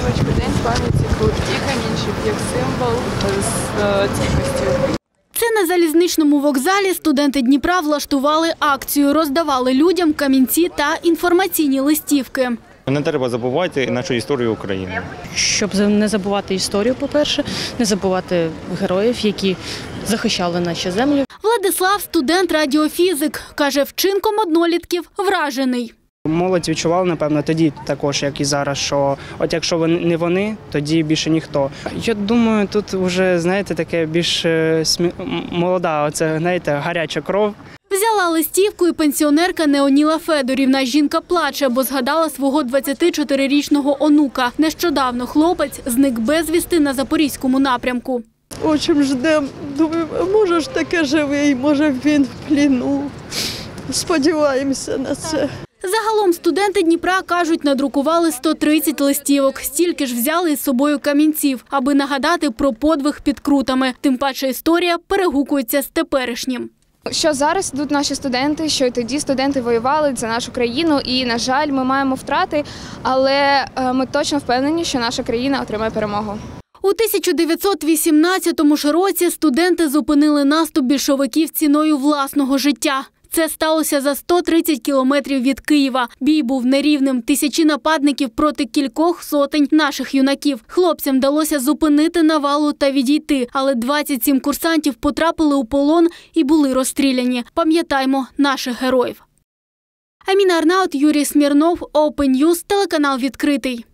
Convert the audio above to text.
листівочку «День пам'яті Крут» і камінчик як символ стійкості. Це на залізничному вокзалі студенти Дніпра влаштували акцію, роздавали людям камінці та інформаційні листівки. Не треба забувати нашу історію України. Щоб не забувати історію, по-перше, не забувати героїв, які захищали наші землі. Владислав – студент-радіофізик. Каже, вчинком однолітків вражений. Молодь відчувала, напевно, тоді також, як і зараз, що от якщо не вони, тоді більше ніхто. Я думаю, тут вже, знаєте, таке більш молода, оце, знаєте, гаряча кров. Взяла листівку і пенсіонерка Неоніла Федорівна. Жінка плаче, бо згадала свого 24-річного онука. Нещодавно хлопець зник безвісти на Запорізькому напрямку. Очень ждемо. Думаю, може ж таке живий, може він в пліну. Сподіваємося на це. Загалом студенти Дніпра, кажуть, надрукували 130 листівок. Стільки ж взяли із собою камінців, аби нагадати про подвиг під Крутами. Тим паче історія перегукується з теперішнім. Що зараз йдуть наші студенти, що й тоді студенти воювали за нашу країну. І, на жаль, ми маємо втрати, але ми точно впевнені, що наша країна отримає перемогу. У 1918 році студенти зупинили наступ більшовиків ціною власного життя. Це сталося за 130 кілометрів від Києва. Бій був нерівним. Тисячі нападників проти кількох сотень наших юнаків. Хлопцям вдалося зупинити навалу та відійти. Але 27 курсантів потрапили у полон і були розстріляні. Пам'ятаймо наших героїв. Аміна Арнаут, Юрій Смірнов, Open News, телеканал «Відкритий».